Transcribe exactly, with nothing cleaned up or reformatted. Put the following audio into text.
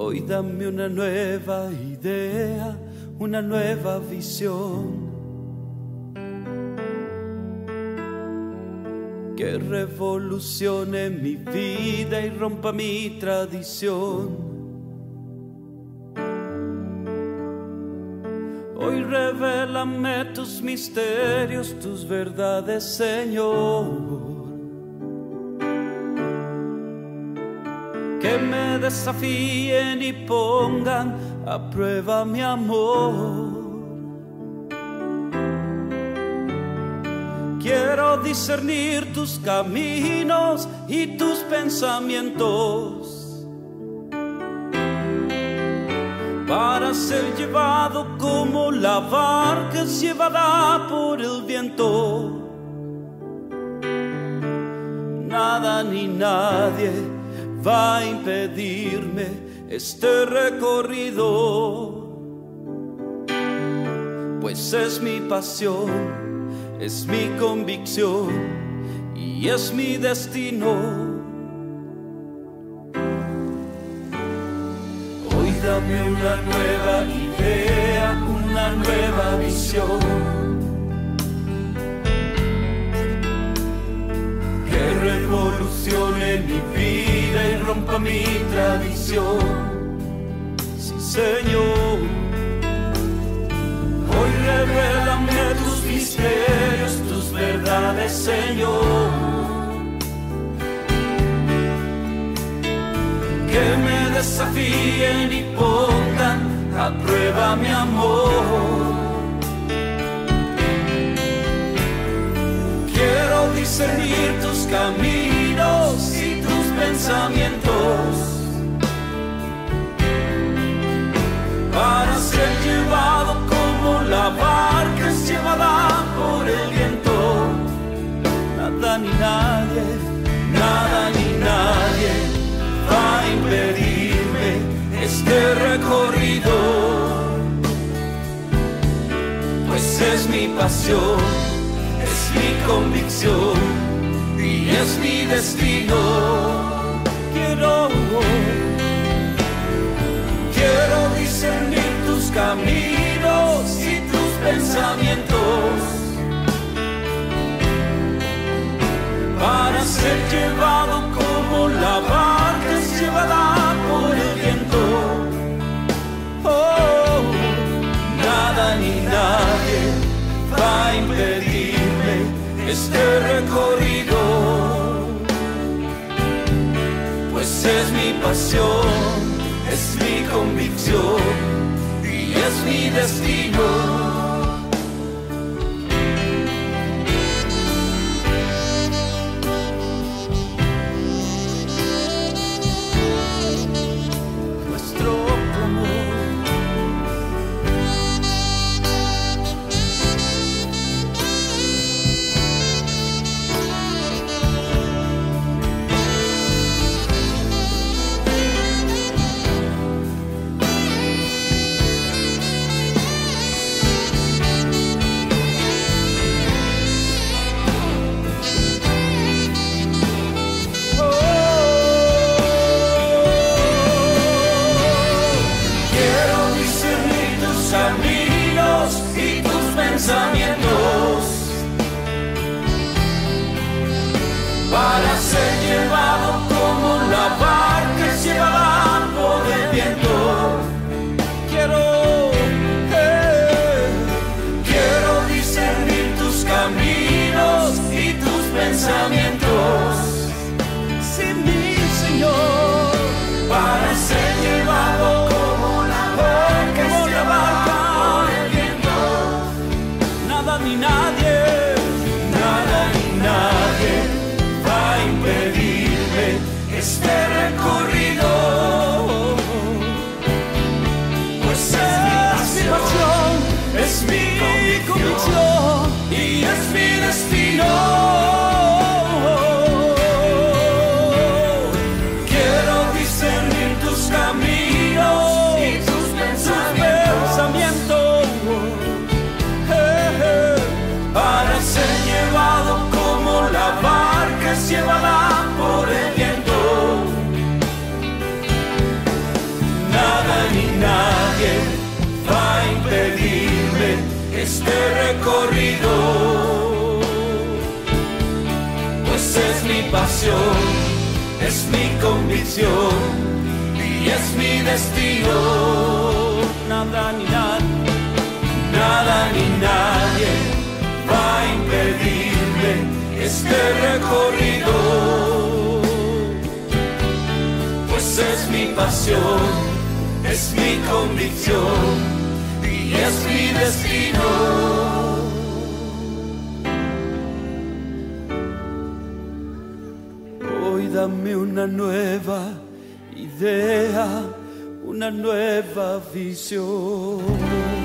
Hoy dame una nueva idea, una nueva visión, que revolucione mi vida y rompa mi tradición. Hoy revélame tus misterios, tus verdades, Señor, que me desafíen y pongan a prueba mi amor. Quiero discernir tus caminos y tus pensamientos, para ser llevado como la barca es llevada por el viento. Nada ni nadie va a impedirme este recorrido, pues es mi pasión, es mi convicción y es mi destino. Hoy dame una nueva idea, una nueva visión, que revolucione mi vida y rompa mi tradición. Sí, Señor, hoy revélame tus misterios, tus verdades, Señor, que me desafíen y pongan a prueba mi amor. Quiero discernir tus caminos y tus pensamientos, para ser llevado como la barca es llevada por el viento. Nada ni nadie, nada ni nadie va a impedirme este recorrido, pues es mi pasión, es mi convicción y es mi destino. Quiero, quiero discernir tus caminos y tus pensamientos, para ser llevado como la barca es llevada por el viento. Oh, nada ni nadie va a impedirme este recorrido, pues es mi pasión, es mi convicción y es mi destino. Para ser llevado como la barca es llevada por el viento. Quiero, eh, quiero discernir tus caminos y tus pensamientos. Sí, mi Señor, para ser llevado como la barca es llevada por el viento. Nada ni nadie, nada ni nadie impedirme este recorrido, pues es mi pasión, es mi convicción y es mi destino. Quiero discernir tus caminos y tus pensamientos, eh, eh, para ser llevado como la barca es llevada por el viento. este recorrido, pues es mi pasión, es mi convicción y es mi destino. Nada ni nadie, nada ni nadie va a impedirme este recorrido, pues es mi pasión, es mi convicción y es mi destino. Hoy dame una nueva idea, una nueva visión.